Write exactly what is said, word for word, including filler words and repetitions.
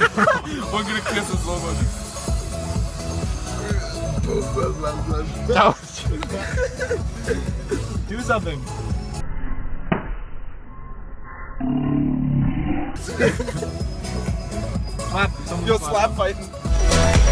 We're gonna kiss in slow motion. Do something. Slap. Yo, slap fighting.